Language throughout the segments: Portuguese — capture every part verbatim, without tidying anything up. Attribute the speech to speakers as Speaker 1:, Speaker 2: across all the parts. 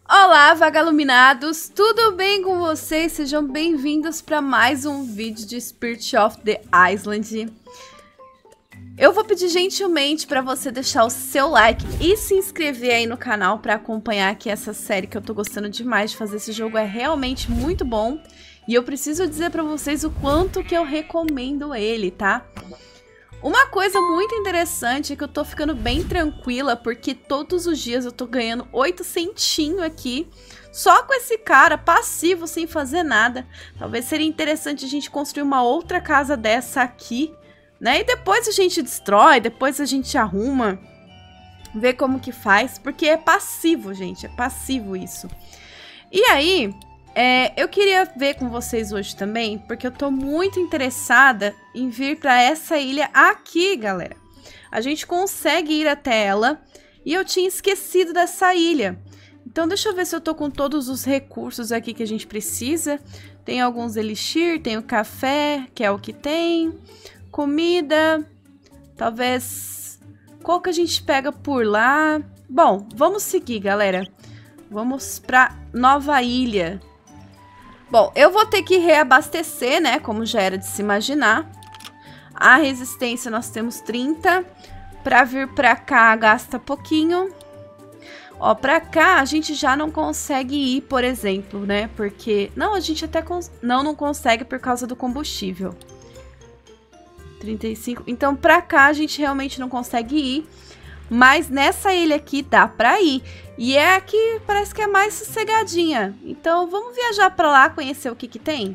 Speaker 1: Olá, vagaluminados! Tudo bem com vocês? Sejam bem-vindos para mais um vídeo de Spirit of the Island. Eu vou pedir gentilmente para você deixar o seu like e se inscrever aí no canal para acompanhar aqui essa série que eu tô gostando demais de fazer. Esse jogo é realmente muito bom e eu preciso dizer para vocês o quanto que eu recomendo ele, tá? Uma coisa muito interessante é que eu tô ficando bem tranquila, porque todos os dias eu tô ganhando oito centinhos aqui, só com esse cara passivo, sem fazer nada. Talvez seria interessante a gente construir uma outra casa dessa aqui, né? E depois a gente destrói, depois a gente arruma, vê como que faz, porque é passivo, gente, é passivo isso. E aí... É, eu queria ver com vocês hoje também, porque eu tô muito interessada em vir para essa ilha aqui, galera. A gente consegue ir até ela e eu tinha esquecido dessa ilha. Então deixa eu ver se eu tô com todos os recursos aqui que a gente precisa. Tem alguns elixir, tem o café, que é o que tem. Comida, talvez... Qual que a gente pega por lá? Bom, vamos seguir, galera. Vamos pra Nova Ilha. Bom, eu vou ter que reabastecer, né? Como já era de se imaginar. A resistência nós temos trinta. Pra vir pra cá gasta pouquinho. Ó, pra cá a gente já não consegue ir, por exemplo, né? Porque... Não, a gente até... Cons... Não, não consegue por causa do combustível. trinta e cinco. Então pra cá a gente realmente não consegue ir. Mas nessa ilha aqui dá pra ir. E é aqui, parece que é mais sossegadinha. Então vamos viajar pra lá, conhecer o que que tem?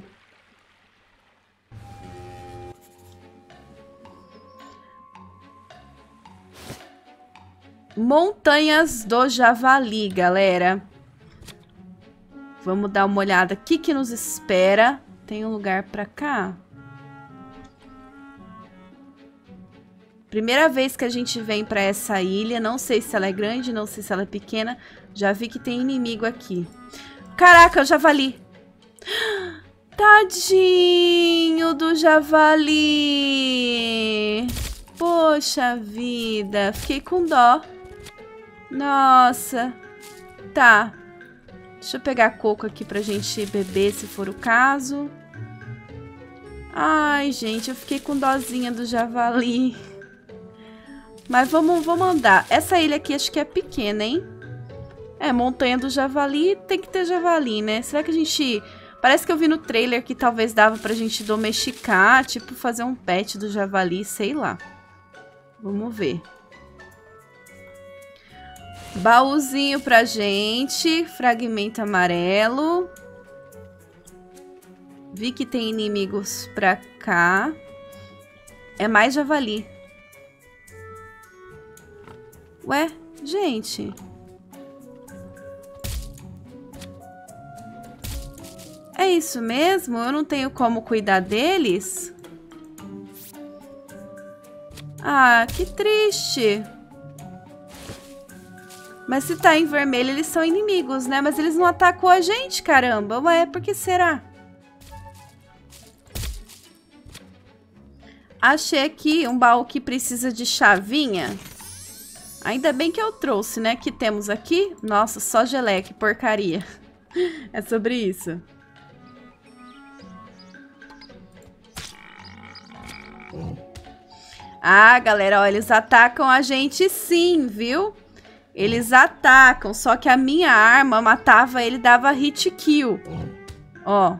Speaker 1: Montanhas do Javali, galera. Vamos dar uma olhada. O que que nos espera? Tem um lugar pra cá? Primeira vez que a gente vem pra essa ilha. Não sei se ela é grande, não sei se ela é pequena. Já vi que tem inimigo aqui. Caraca, o javali. Tadinho do javali. Poxa vida. Fiquei com dó. Nossa. Tá. Deixa eu pegar coco aqui pra gente beber, se for o caso. Ai, gente, eu fiquei com dózinha do javali. Mas vamos, vamos andar. Essa ilha aqui acho que é pequena, hein? É, Montanha do Javali, tem que ter javali, né? Será que a gente... Parece que eu vi no trailer que talvez dava pra gente domesticar, tipo fazer um pet do javali, sei lá. Vamos ver. Baúzinho pra gente. Fragmento amarelo. Vi que tem inimigos pra cá. É mais javali. Ué, gente. É isso mesmo? Eu não tenho como cuidar deles? Ah, que triste. Mas se tá em vermelho, eles são inimigos, né? Mas eles não atacam a gente, caramba. Ué, por que será? Achei aqui um baú que precisa de chavinha. Ainda bem que eu trouxe, né? Que temos aqui... Nossa, só geleia, que porcaria. É sobre isso. Ah, galera, ó, eles atacam a gente sim, viu? Eles atacam, só que a minha arma matava ele, dava hit kill. Ó.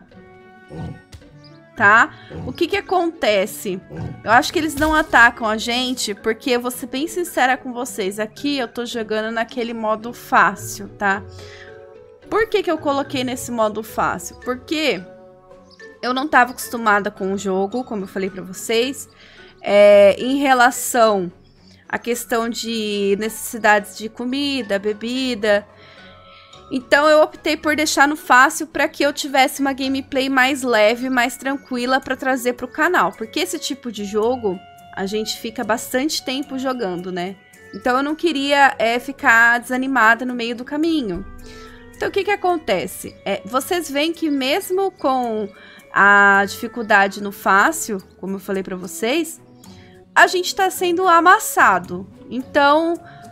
Speaker 1: Tá? O que que acontece? Eu acho que eles não atacam a gente, porque eu vou ser bem sincera com vocês. Aqui eu tô jogando naquele modo fácil, tá? Por que que eu coloquei nesse modo fácil? Porque eu não tava acostumada com o jogo, como eu falei pra vocês. É, em relação à questão de necessidades de comida, bebida... Então eu optei por deixar no fácil para que eu tivesse uma gameplay mais leve, mais tranquila para trazer para o canal. Porque esse tipo de jogo a gente fica bastante tempo jogando, né? Então eu não queria é, ficar desanimada no meio do caminho. Então o que que acontece? É, vocês veem que mesmo com a dificuldade no fácil, como eu falei para vocês, a gente está sendo amassado. Então...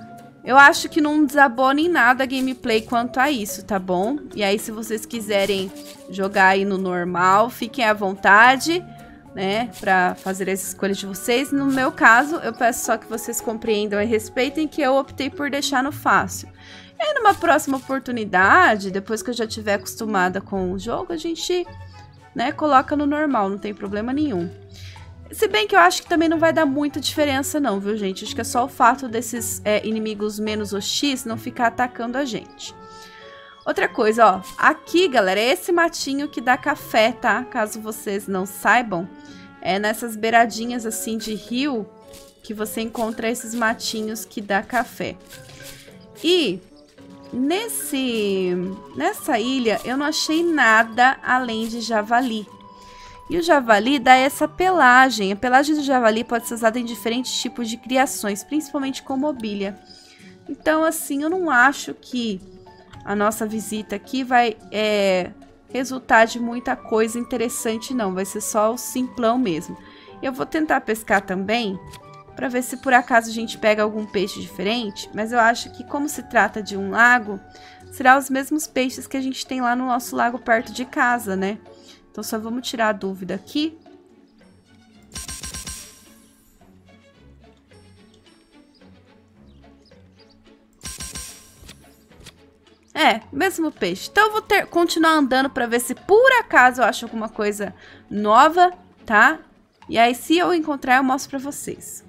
Speaker 1: Eu acho que não desabona em nada a gameplay quanto a isso, tá bom? E aí, se vocês quiserem jogar aí no normal, fiquem à vontade, né? Pra fazer as escolhas de vocês. No meu caso, eu peço só que vocês compreendam e respeitem que eu optei por deixar no fácil. E aí, numa próxima oportunidade, depois que eu já estiver acostumada com o jogo, a gente, né, coloca no normal, não tem problema nenhum. Se bem que eu acho que também não vai dar muita diferença não, viu, gente? Acho que é só o fato desses é, inimigos menos hostis não ficar atacando a gente. Outra coisa, ó. Aqui, galera, é esse matinho que dá café, tá? Caso vocês não saibam. É nessas beiradinhas, assim, de rio que você encontra esses matinhos que dá café. E nesse, nessa ilha eu não achei nada além de javali. E o javali dá essa pelagem. A pelagem do javali pode ser usada em diferentes tipos de criações, principalmente com mobília. Então, assim, eu não acho que a nossa visita aqui vai é, resultar de muita coisa interessante, não. Vai ser só o simplão mesmo. Eu vou tentar pescar também, para ver se por acaso a gente pega algum peixe diferente. Mas eu acho que, como se trata de um lago, será os mesmos peixes que a gente tem lá no nosso lago perto de casa, né? Então, só vamos tirar a dúvida aqui. É, mesmo peixe. Então, eu vou ter, continuar andando para ver se por acaso eu acho alguma coisa nova, tá? E aí, se eu encontrar, eu mostro para vocês.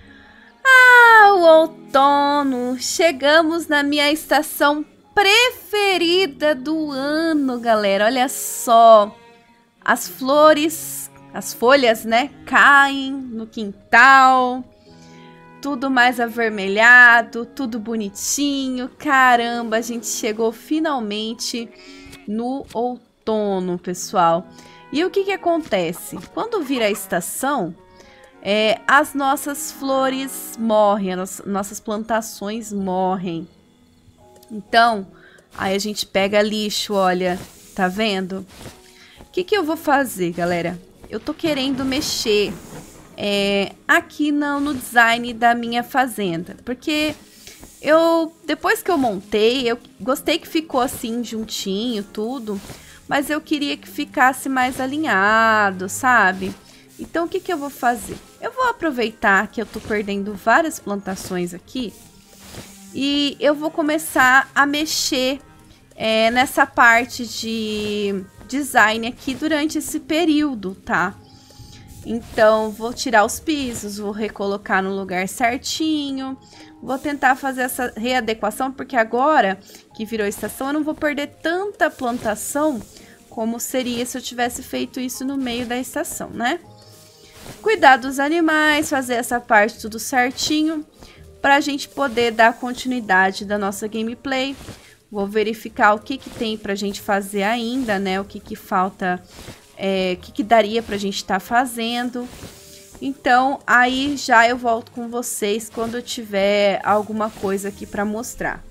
Speaker 1: Ah, o outono! Chegamos na minha estação preferida do ano, galera. Olha só. As flores, as folhas, né, caem no quintal, tudo mais avermelhado, tudo bonitinho. Caramba, a gente chegou finalmente no outono, pessoal. E o que que acontece? Quando vira a estação, é, as nossas flores morrem, as nossas plantações morrem. Então, aí a gente pega lixo, olha, tá vendo? O que que eu vou fazer, galera? Eu tô querendo mexer é, aqui no, no design da minha fazenda. Porque eu, depois que eu montei, eu gostei que ficou assim, juntinho, tudo. Mas eu queria que ficasse mais alinhado, sabe? Então, o que que eu vou fazer? Eu vou aproveitar que eu tô perdendo várias plantações aqui. E eu vou começar a mexer é, nessa parte de design aqui durante esse período, tá? Então, vou tirar os pisos, vou recolocar no lugar certinho, vou tentar fazer essa readequação, porque agora que virou estação, eu não vou perder tanta plantação como seria se eu tivesse feito isso no meio da estação, né? Cuidar dos animais, fazer essa parte tudo certinho, para a gente poder dar continuidade da nossa gameplay. Vou verificar o que que tem pra gente fazer ainda, né? O que que falta, é, o que que daria pra gente estar tá fazendo. Então, aí já eu volto com vocês quando eu tiver alguma coisa aqui pra mostrar.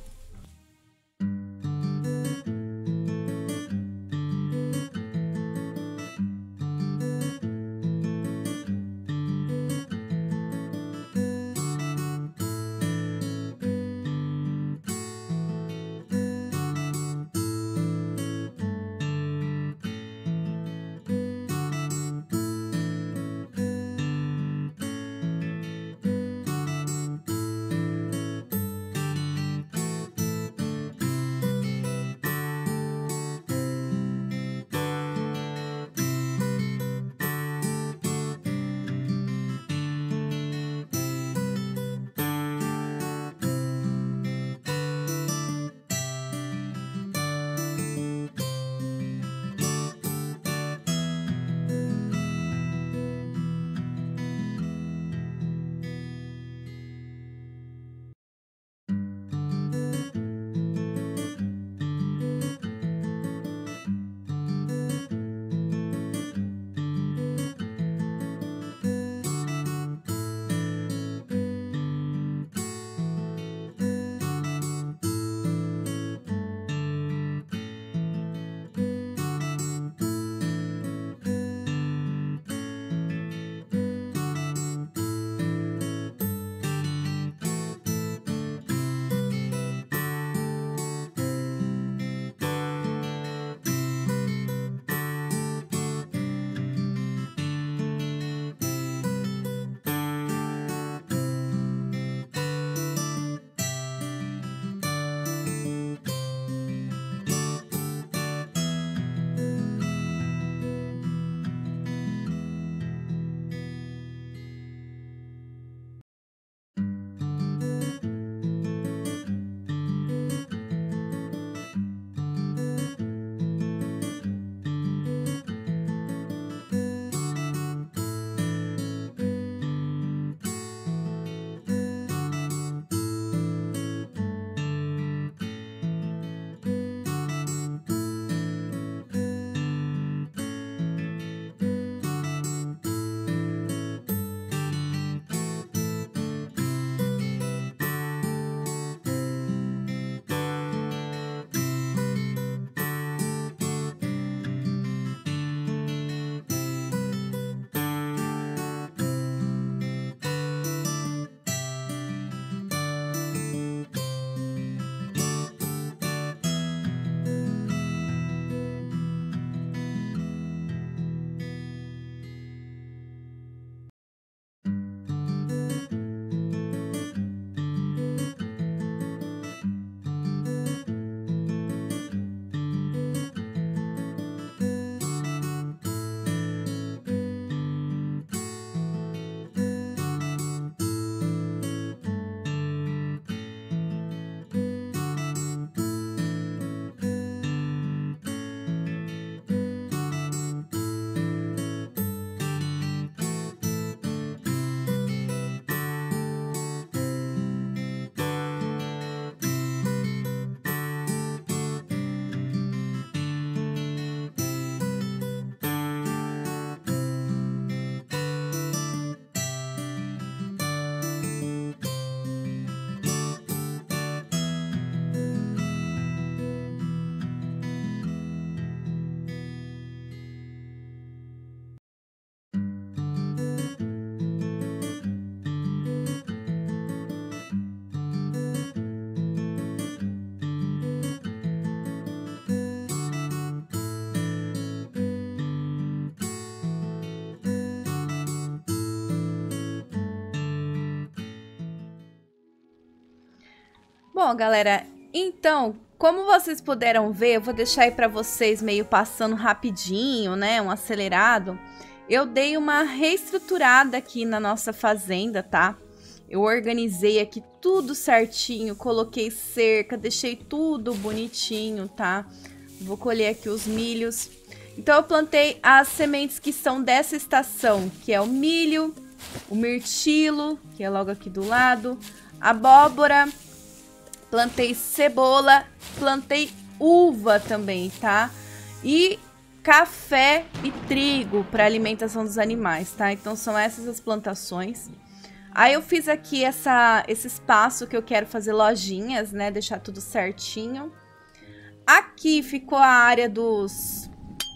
Speaker 1: Bom, galera, então, como vocês puderam ver, eu vou deixar aí pra vocês meio passando rapidinho, né, um acelerado. Eu dei uma reestruturada aqui na nossa fazenda, tá? Eu organizei aqui tudo certinho, coloquei cerca, deixei tudo bonitinho, tá? Vou colher aqui os milhos. Então eu plantei as sementes que são dessa estação, que é o milho, o mirtilo, que é logo aqui do lado, abóbora, plantei cebola, plantei uva também, tá? E café e trigo para alimentação dos animais, tá? Então são essas as plantações. Aí eu fiz aqui essa, esse espaço que eu quero fazer lojinhas, né? Deixar tudo certinho. Aqui ficou a área dos...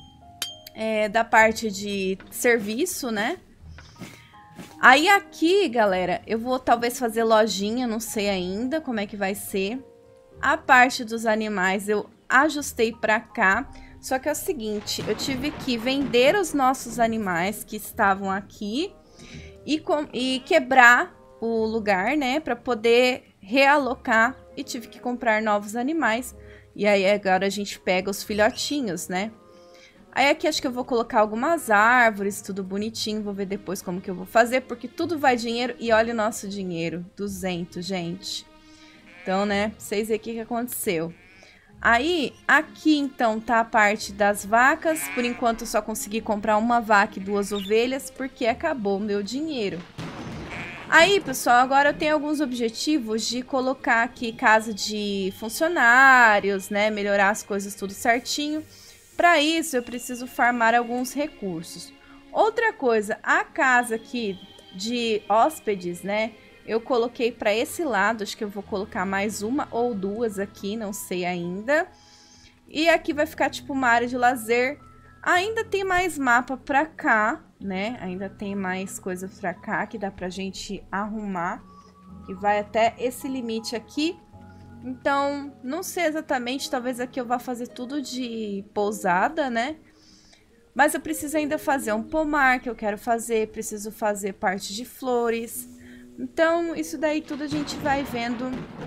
Speaker 1: É, da parte de serviço, né? Aí aqui, galera, eu vou talvez fazer lojinha, não sei ainda como é que vai ser. A parte dos animais eu ajustei pra cá. Só que é o seguinte, eu tive que vender os nossos animais que estavam aqui e, com, e quebrar o lugar, né, para poder realocar, e tive que comprar novos animais. E aí agora a gente pega os filhotinhos, né? Aí aqui acho que eu vou colocar algumas árvores, tudo bonitinho, vou ver depois como que eu vou fazer, porque tudo vai dinheiro. E olha o nosso dinheiro, duzentos, gente. Então, né, pra vocês verem o que que aconteceu. Aí, aqui então tá a parte das vacas. Por enquanto eu só consegui comprar uma vaca e duas ovelhas, porque acabou o meu dinheiro. Aí, pessoal, agora eu tenho alguns objetivos de colocar aqui casa de funcionários, né? Melhorar as coisas tudo certinho. Para isso, eu preciso farmar alguns recursos. Outra coisa, a casa aqui de hóspedes, né? Eu coloquei para esse lado, acho que eu vou colocar mais uma ou duas aqui, não sei ainda. E aqui vai ficar tipo uma área de lazer. Ainda tem mais mapa pra cá, né? Ainda tem mais coisa pra cá que dá pra gente arrumar. Que vai até esse limite aqui. Então, não sei exatamente, talvez aqui eu vá fazer tudo de pousada, né? Mas eu preciso ainda fazer um pomar que eu quero fazer, preciso fazer parte de flores. Então, isso daí tudo a gente vai vendo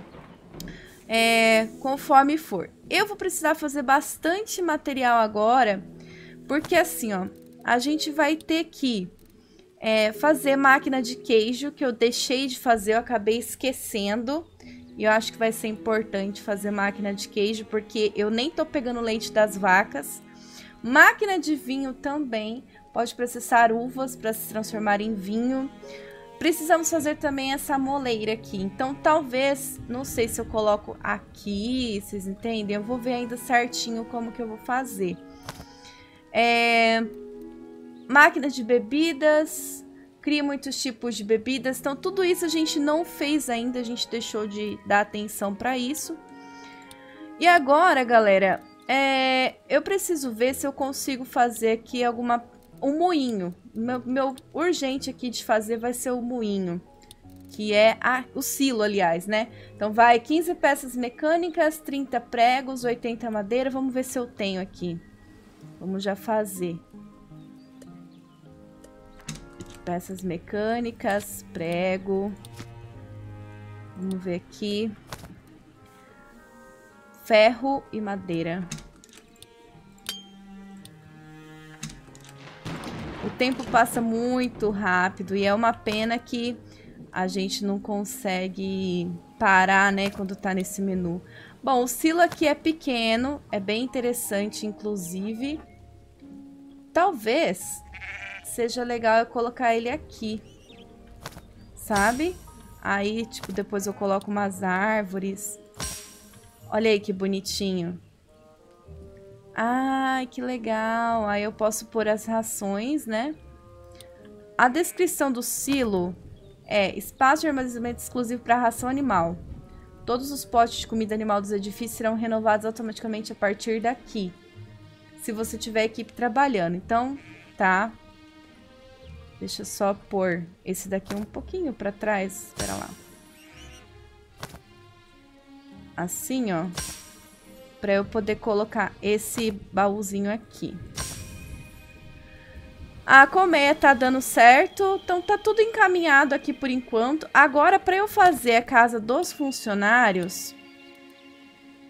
Speaker 1: é, conforme for. Eu vou precisar fazer bastante material agora, porque assim, ó, a gente vai ter que é, fazer máquina de queijo, que eu deixei de fazer, eu acabei esquecendo. E eu acho que vai ser importante fazer máquina de queijo, porque eu nem tô pegando leite das vacas. Máquina de vinho também, pode processar uvas para se transformar em vinho. Precisamos fazer também essa moleira aqui. Então, talvez, não sei se eu coloco aqui, vocês entendem? Eu vou ver ainda certinho como que eu vou fazer. É... Máquina de bebidas, cria muitos tipos de bebidas. Então, tudo isso a gente não fez ainda, a gente deixou de dar atenção para isso. E agora, galera, é... eu preciso ver se eu consigo fazer aqui alguma... um moinho. Meu, meu urgente aqui de fazer vai ser o moinho, que é a, o silo, aliás, né? Então vai quinze peças mecânicas, trinta pregos, oitenta madeira. Vamos ver se eu tenho aqui. Vamos já fazer. Peças mecânicas, prego. Vamos ver aqui. Ferro e madeira. O tempo passa muito rápido e é uma pena que a gente não consegue parar, né, quando tá nesse menu. Bom, o silo aqui é pequeno, é bem interessante, inclusive. Talvez seja legal eu colocar ele aqui, sabe? Aí, tipo, depois eu coloco umas árvores. Olha aí que bonitinho. Ai, que legal. Aí eu posso pôr as rações, né? A descrição do silo é espaço de armazenamento exclusivo para ração animal. Todos os potes de comida animal dos edifícios serão renovados automaticamente a partir daqui, se você tiver equipe trabalhando. Então, tá. Deixa eu só pôr esse daqui um pouquinho para trás. Espera lá. Assim, ó. Para eu poder colocar esse baúzinho aqui. A colmeia tá dando certo, então tá tudo encaminhado aqui por enquanto. Agora, para eu fazer a casa dos funcionários,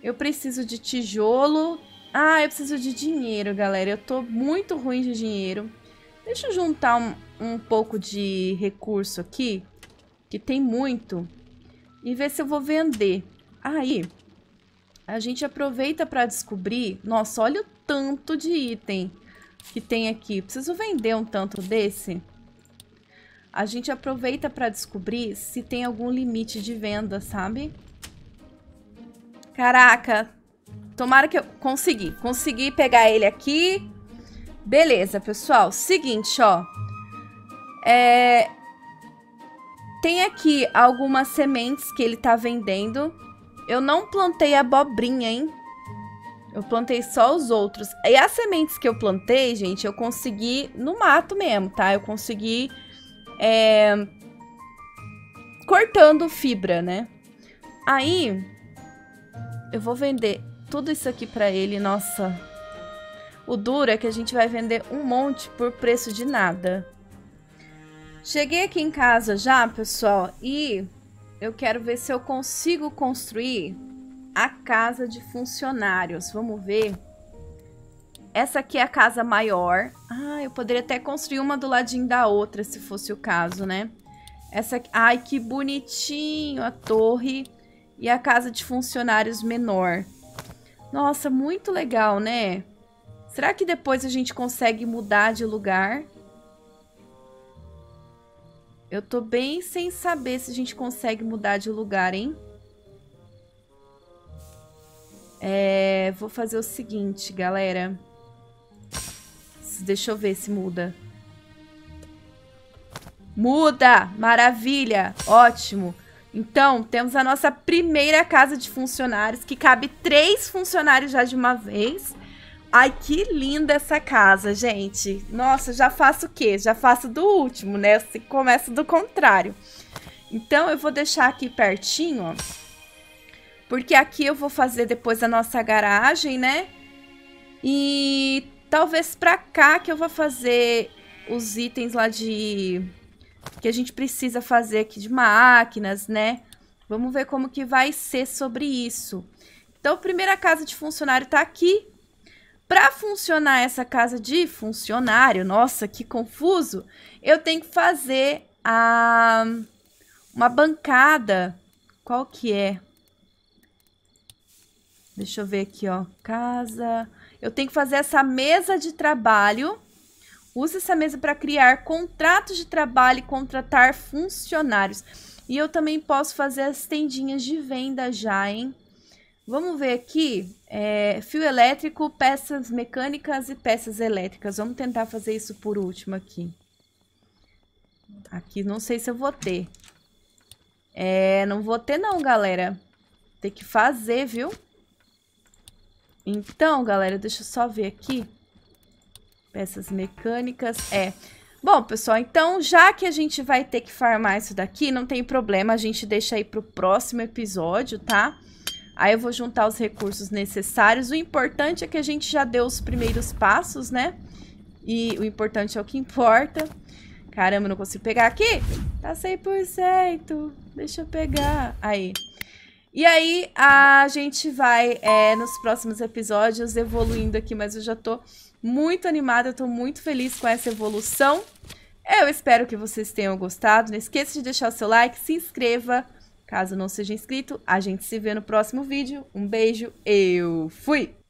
Speaker 1: Eu preciso de tijolo. Ah, eu preciso de dinheiro, galera. Eu tô muito ruim de dinheiro. Deixa eu juntar um, um pouco de recurso aqui, que tem muito, e ver se eu vou vender. Aí, a gente aproveita para descobrir... Nossa, olha o tanto de item que tem aqui. Preciso vender um tanto desse. A gente aproveita para descobrir se tem algum limite de venda, sabe? Caraca! Tomara que eu consegui. Consegui pegar ele aqui. Beleza, pessoal. Seguinte, ó. É... Tem aqui algumas sementes que ele tá vendendo. Eu não plantei abobrinha, hein? Eu plantei só os outros. E as sementes que eu plantei, gente, eu consegui no mato mesmo, tá? Eu consegui é... cortando fibra, né? Aí, eu vou vender tudo isso aqui pra ele. Nossa, o duro é que a gente vai vender um monte por preço de nada. Cheguei aqui em casa já, pessoal, e eu quero ver se eu consigo construir a casa de funcionários. Vamos ver. Essa aqui é a casa maior. Ah, eu poderia até construir uma do ladinho da outra, se fosse o caso, né? Essa aqui... Ai, que bonitinho a torre e a casa de funcionários menor. Nossa, muito legal, né? Será que depois a gente consegue mudar de lugar? Eu tô bem sem saber se a gente consegue mudar de lugar, hein? É, vou fazer o seguinte, galera. Deixa eu ver se muda. Muda! Maravilha! Ótimo! Então, temos a nossa primeira casa de funcionários, que cabe três funcionários já de uma vez. Ai, que linda essa casa, gente. Nossa, já faço o quê? Já faço do último, né? Eu começo do contrário. Então, eu vou deixar aqui pertinho, ó. Porque aqui eu vou fazer depois a nossa garagem, né? E talvez pra cá que eu vou fazer os itens lá de... que a gente precisa fazer aqui de máquinas, né? Vamos ver como que vai ser sobre isso. Então, a primeira casa de funcionário tá aqui. Para funcionar essa casa de funcionário, nossa, que confuso, eu tenho que fazer a, uma bancada. Qual que é? Deixa eu ver aqui, ó. Casa. Eu tenho que fazer essa mesa de trabalho. Use essa mesa para criar contratos de trabalho e contratar funcionários. E eu também posso fazer as tendinhas de venda já, hein? Vamos ver aqui. É, fio elétrico, peças mecânicas e peças elétricas. Vamos tentar fazer isso por último aqui. Aqui não sei se eu vou ter. É, não vou ter não, galera. Tem que fazer, viu? Então, galera, deixa eu só ver aqui. Peças mecânicas, é. Bom, pessoal, então, já que a gente vai ter que farmar isso daqui, não tem problema, a gente deixa aí pro próximo episódio, tá? Aí eu vou juntar os recursos necessários. O importante é que a gente já deu os primeiros passos, né? E o importante é o que importa. Caramba, não consigo pegar aqui. Tá cem por cento. Deixa eu pegar. Aí. E aí, a gente vai, é, nos próximos episódios, evoluindo aqui. Mas eu já tô muito animada, eu tô muito feliz com essa evolução. Eu espero que vocês tenham gostado. Não esqueça de deixar o seu like, se inscreva. Caso não seja inscrito, a gente se vê no próximo vídeo. Um beijo, eu fui!